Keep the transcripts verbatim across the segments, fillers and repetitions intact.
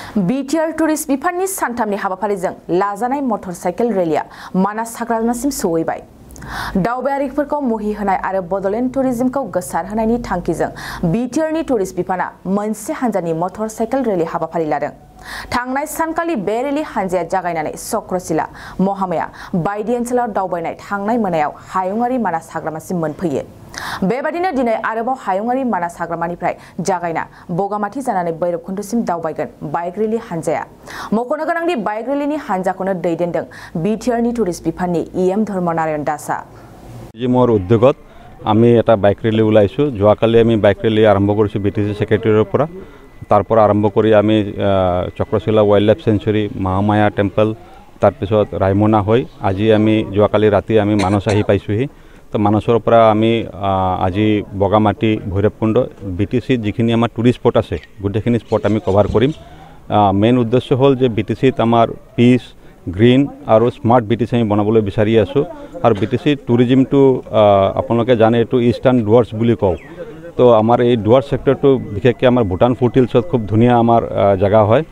B T R tourist बिफाननि सानथामनि हाबाफारिजों लाजानाय मटरसाइकेल रेलिया मानास हाग्रामासिम सौहैबाय। दावबायारिफोरखौ मुहि होनाय आरो बडलेण्ड टुरिज्मखौ गोसारहोनायनि थांखिजों B T R नि टुरिस्ट बिफाना मोनसे हान्जानि मटरसाइकेल रेलि हाबाफारि लादों। थांनाय सानखालि बे रेलि हान्जाया जागायनानै चक्रशिला, महामाया बायदि ओनसोलाव दावबायनाय थांनाय मोनायाव हायुङारि मानास हाग्रामासिम मोनफैयो। बेबादिनो दिनै आरोबाव हायुङारि मानास हाग्रामानिफ्राय जागायना बगामाथि जानानै भैरबकुन्दसिम दावबायगोन बाइक रेलि हान्जाया। मख'नो गोनांदि बाइक रेलिनि हान्जाखौनो दैदेनदों B T R नि टुरिस्ट बिफाननि इ एम धर्मनारायण दासा। মোৰ উদ্যোগত আমি এটা বাইক ৰেলী ওলাইছো। যোৱাকালি আমি বাইক ৰেলী আৰম্ভ কৰিছো বিটিসি সেক্ৰেটাৰীৰ পৰা। তাৰ পৰা আৰম্ভ কৰি আমি Chakrashila wildlife sanctuary, Mahamaya temple, তাৰ পিছত ৰাইমনা হৈ আজি আমি যোৱাকালি ৰাতি আমি মানস আহি পাইছোহি। তো মানসৰ পৰা আমি আজি বগামাটি, ভৈৰৱকুণ্ড, বিটিসি যিখিনি আমাৰ টুৰিষ্ট স্পট আছে গোটেইখিনি স্পট আমি কভাৰ কৰিম। মেইন উদ্দেশ্য হ'ল যে বিটিসিত আমাৰ পিচ, গ্ৰীণ আৰু স্মাৰ্ট বিটিসি আমি বনাবলৈ বিচাৰি আছোঁ। আৰু বিটিসি টুৰিজিমটো আপোনালোকে জানে এইটো ইষ্টাৰ্ণ ডুৱাৰ্ছ বুলি কওঁ। তো আমাৰ এই ডুৱাৰ্ছ সেক্টৰটো বিশেষকৈ আমাৰ ভূটান ফুটহিলছত খুব ধুনীয়া আমাৰ জেগা হয়।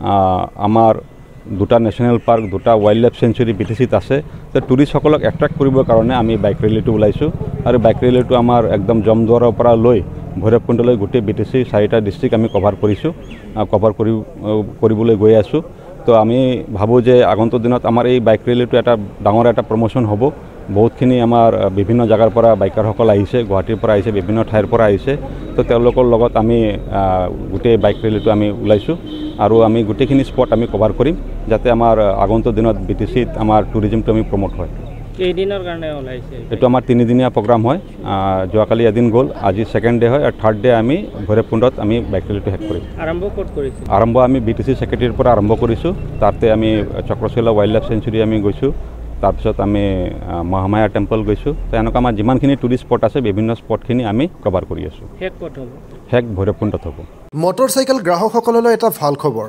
আমাৰ দুটা নেশ্যনেল পাৰ্ক, দুটা ওয়াইল্ড লাইফ সেঞ্চুৰী বিটিসিত আছে। তো টুৰিষ্টসকলক এট্ৰেক্ট কৰিবৰ কাৰণে আমি বাইক ৰেলীটো ওলাইছোঁ। আৰু বাইক ৰেলীটো আমাৰ একদম জমদুৱাৰৰ পৰা লৈ ভৈৰৱকুণ্ডলৈ গোটেই বিটিসি চাৰিটা ডিষ্ট্ৰিক্ট আমি কভাৰ কৰিছোঁ, কভাৰ কৰি কৰিবলৈ গৈ আছোঁ। তো আমি ভাবোঁ যে আগন্তুক দিনত আমাৰ এই বাইক ৰেলীটো এটা ডাঙৰ এটা প্ৰমোশ্যন হ'ব। বহুতখিনি আমাৰ বিভিন্ন জাগাৰ পৰা বাইকাৰসকল আহিছে, গুৱাহাটীৰ পৰা আহিছে, বিভিন্ন ঠাইৰ পৰা আহিছে। তো তেওঁলোকৰ লগত আমি গোটেই বাইক ৰেলীটো আমি ওলাইছোঁ আৰু আমি গোটেইখিনি স্পট আমি কভাৰ কৰিম যাতে আমাৰ আগন্তুক দিনত বিটিসিত আমাৰ টুৰিজিমটো আমি প্ৰমোট হয়। কেইদিনৰ কাৰণে ওলাইছে? এইটো আমাৰ তিনিদিনীয়া প্ৰগ্ৰাম হয়। যোৱাকালি এদিন গ'ল, আজি ছেকেণ্ড ডে হয় আৰু থাৰ্ড ডে আমি ভৈৰৱকুণ্ডত আমি বাইক ৰেলীটো শেষ কৰিম। আৰম্ভ ক'ত কৰিছে? আৰম্ভ আমি বিটিসি সেক্ৰেটাৰীৰ পৰা আৰম্ভ কৰিছোঁ। তাতে আমি চক্ৰশিলা ওয়াইল্ড লাইফ সেঞ্চুৰী আমি গৈছোঁ, তাৰপিছত আমি মহামায়া টেম্পল গৈছোঁ। তো এনেকুৱা আমাৰ যিমানখিনি টুৰিষ্ট স্পট আছে বিভিন্ন স্পটখিনি আমি কভাৰ কৰি আছোঁ। শেষ ক'ত হ'ব? শেষ ভৈৰৱকুণ্ডত হ'ব। মটৰচাইকেল গ্ৰাহকসকললৈ এটা ভাল খবৰ।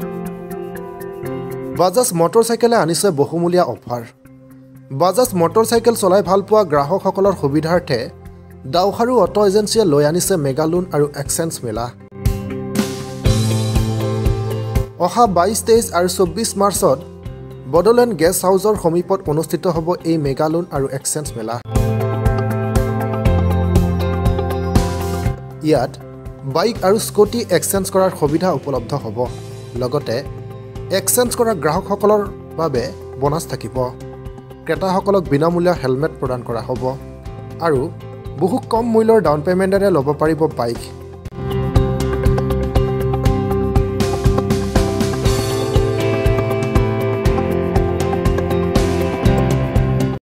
বাজাজ মটৰচাইকেলে আনিছে বহুমূলীয়া অফাৰ। বাজাজ মটৰচাইকেল চলাই ভাল পোৱা গ্ৰাহকসকলৰ সুবিধাৰ্থে দাওহাৰু অটো এজেঞ্চিয়ে লৈ আনিছে মেগা লোন আৰু এক্সচেঞ্জ মেলা। অহা বাইছ, তেইছ আৰু চৌব্বিছ মাৰ্চত বডলেণ্ড গেষ্ট হাউচৰ সমীপত অনুষ্ঠিত হ'ব এই মেগা লোন আৰু এক্সচেঞ্জ মেলা। ইয়াত বাইক আৰু স্কুটি এক্সচেঞ্জ কৰাৰ সুবিধা উপলব্ধ হ'ব। লগতে এক্সচেঞ্জ কৰা গ্ৰাহকসকলৰ বাবে বোনাছ থাকিব। ক্ৰেতাসকলক বিনামূলীয়া হেলমেট প্ৰদান কৰা হ'ব আৰু বহু কম মূল্যৰ ডাউন পে'মেণ্টেৰে ল'ব পাৰিব বাইক।